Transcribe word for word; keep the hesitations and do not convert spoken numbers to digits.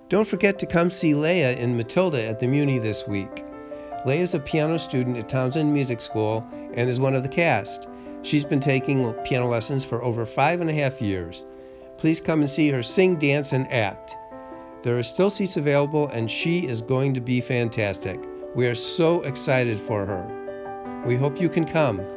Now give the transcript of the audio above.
Don't forget to come see Leia in Matilda at the Muny this week. Leia is a piano student at Townsend Music School and is one of the cast. She's been taking piano lessons for over five and a half years. Please come and see her sing, dance, and act. There are still seats available, and she is going to be fantastic. We are so excited for her. We hope you can come.